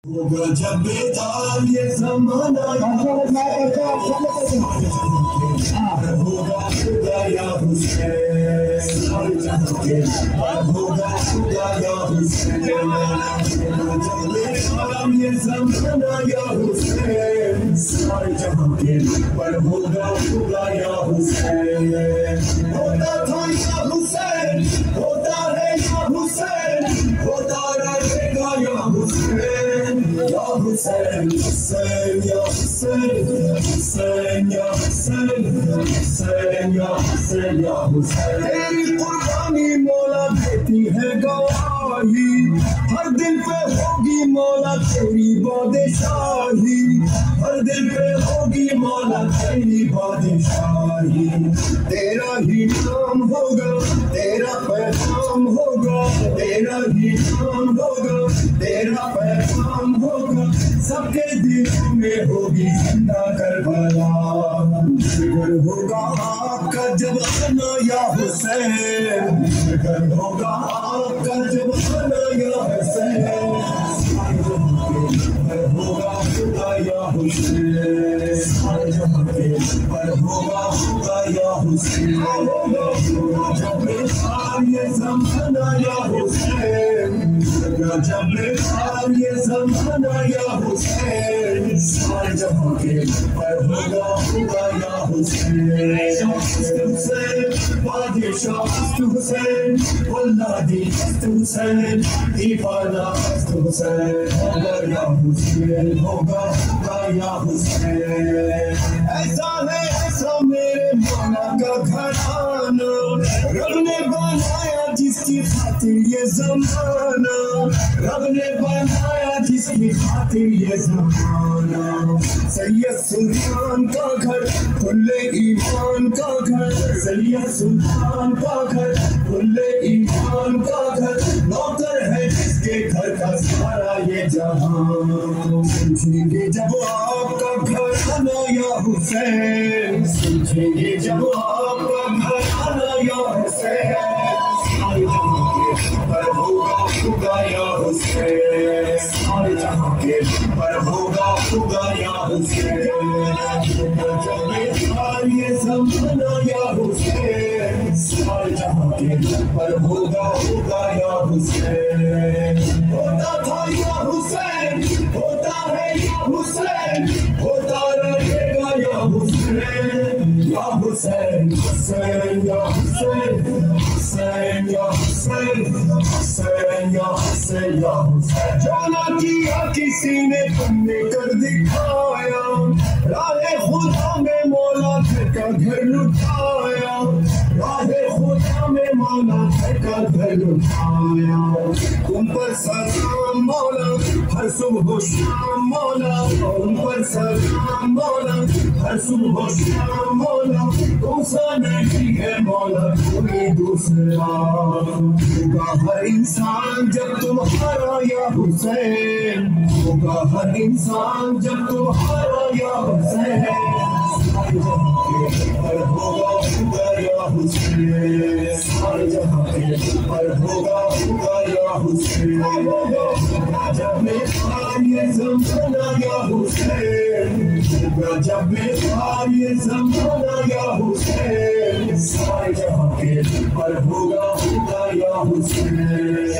होगा जब बेताब ये ज़माना होगा खुदा या हुसैन होगा खुदा या हुसैन जब बेताब ये ज़माना या हुसैन सारे जहां के पर होगा खुदा या हुसैन होता था या हुसैन होता है या हुसैन होता रहेगा या हुसैन या हुसैन हुसैन या हुसैन हुसैन या हुसैन हुसैन या हुसैन या हुसैन तेरी कुर्बानी मौला देती है गवाही हर दिल पे होगी मौला तेरी बादशाही हर दिल पे होगी मौला तेरी बादशाही तेरा ही नाम होगा तेरा पैगाम होगा तेरा ही नाम होगा तेरा पैगाम होगा सबके दिलों में होगी जिंदा करबला जिगर होगा आपका जब आना या हुसैन जिगर होगा आपका जब आना या हुसैन होगा खुदा या हुसैन सारे जहां के पर होगा खुदा या हुसैन जब बेताब ये ज़माना या हुसैन जब बेताब ये ज़माना या हुसैन सारे जहां के पर होगा खुदा या हुसैन हुसैन बादशाह हुसैन वल्लादी हुसैन दीवाना हुसैन होगा या हुसैन होगा खुदा या हुसैन ऐसा है ऐसा मेरे मौला का घराना रब ने बनाया जिसकी खातिर ये ज़माना रब ने बनाया जिसकी खातिर ये ज़माना सैयद सुल्तान का घर खुले ईमान का घर सैयद सुल्तान का घर खुले ईमान का घर नौकर है जिसके घर का सारा ये जहां समझेंगे जब आपका घर आना या हुसैन समझेंगे जब आपका घर आना या हुसैन पर होगा खुदा या हुसैन सारे जहां के पर होगा खुदा या हुसैन जब बेताब ये ज़माना या हुसैन सारे जहां के पर होगा खुदा या हुसैन होता था या हुसैन होता है या हुसैन होता रहेगा या हुसैन या हुसैन हुसैन या हुसैन हुसैन या हुसैन हुसैन या हुसैन या हुसैन जाना किया किसी ने तुमने कर दिखाया राहे खुदा में मौला का घर लुटाया राहे खुदा में मौला का घर लुटाया तुम पर सलाम मौला हर सुबह शाम मौला तुम पर सलाम मौला हर सुबह शाम मौला तुमसा नहीं है मौला कोई दूसरा होगा हर इंसान जब तुम्हारा या हुसैन होगा हर इंसान जब तुम्हारा या हुसैन पर होगा खुदा या हुसैन सारे जहां के पर होगा खुदा या हुसैन जब बेताब ये ज़माना या हुसैन जब बेताब ये ज़माना या हुसैन सारे जहां के पर होगा खुदा या हुसैन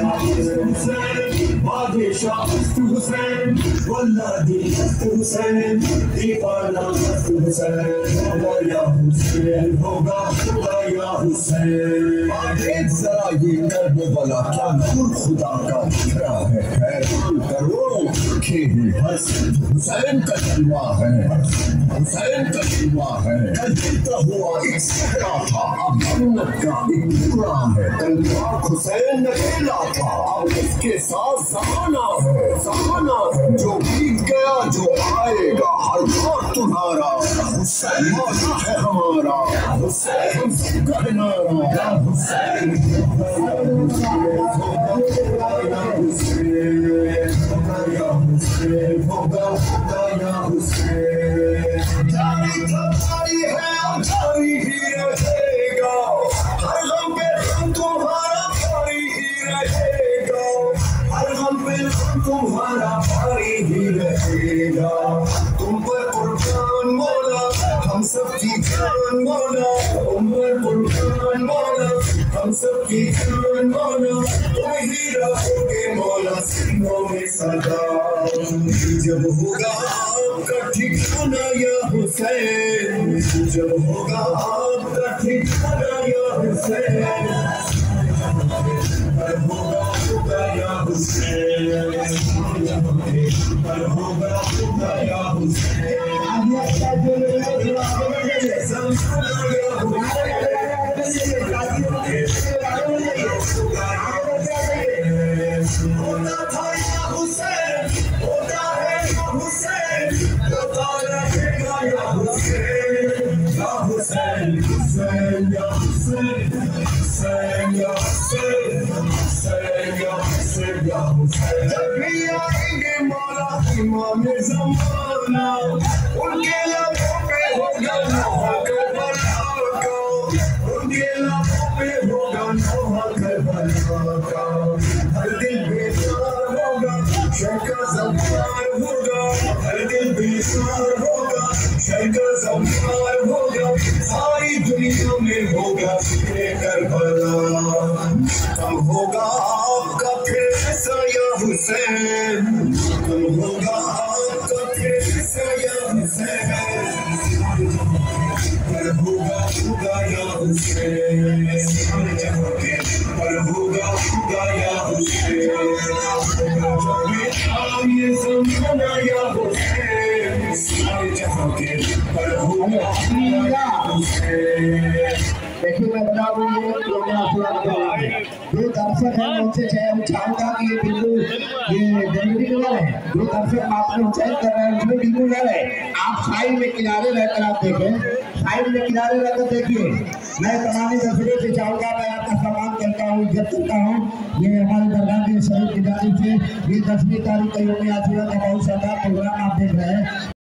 बादशाह हुसैन वल्लादी हुसैन दीवाना हुसैन होगा या हुसैन होगा खुदा या हुसैन देख जरा ये करबला क्या नूर खुदा का बिखरा है हैरान करोड़ों आंखें हैं बस हुसैन का जलवा है हुसैन का जलवा है कल जितना हुआ एक सहरा था अब जन्नत का एक टुकड़ा है कल पाक हुसैन अकेला था अब उसके साथ ज़माना है जो बीत गया जो आएगा हर दौर तुम्हारा हुसैन मौला है हमारा हुसैन करना हुसैन होगा या हुसैन जारी है जारी ही रहेगा हर गम पे तुम्हारा भारी ही रहेगा हर गम पे तुम्हारा भारी सबकी जान मौला, तुम ही रहोगे मौला सीनों में सदा। जब होगा आपका ठिकाना या हुसैन, जब होगा आपका ठिकाना या हुसैन, पर होगा या हुसैन, पर होगा या हुसैन। होता था या हुसैन, होता है या हुसैन, होता रहेगा या हुसैन, या हुसैन, हुसैन या हुसैन, हुसैन या हुसैन, हुसैन या हुसैन या हुसैन। जब भी आएंगे मौला इमाम ज़माना, उनके लबों पे होगा नौहा करबला का, उनके लबों पे होगा नौहा करबला का। हर दिल बेजार होगा शर्का ज़मार होगा, हर दिल बेजार होगा शर्का ज़मार होगा। सारी दुनिया में होगा ज़िक्रे करबला। कम होगा आपका फिर ऐसा या हुसैन, कम होगा आपका फिर ऐसा या हुसैन, पर होगा या हुसैन, पर होगा या हुसैन। ये ज़माना या हुसैन, सारे जहां के पर होगा या हुसैन। देखिए मैं बता दूँ ये जो दर्शक है उनसे चाहूंगा कि ये बिल्कुल ये डिलीवरी कर रहे हैं, जो दर्शक आपने ऊंचाई कर रहे हैं उसमें बिल्कुल कर रहे हैं। आप साइड में किनारे रहकर आप देखें, साइड में किनारे रहकर देखिए। मैं तमामी दर्शकों से चाहूंगा, मैं आपका सम्मान करता हूँ, इज्जत करता हूँ। ये हमारे दरगाह के शरीफ की जानिब से ये 10वीं तारीख का यौम आशूरा का बहुत शानदार प्रोग्राम आप देख रहे हैं।